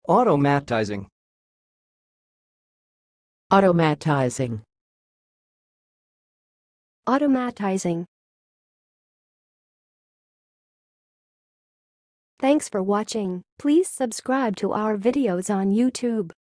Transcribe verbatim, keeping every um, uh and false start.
Automatising. Automatising. Automatising. Thanks for watching. Please subscribe to our videos on YouTube.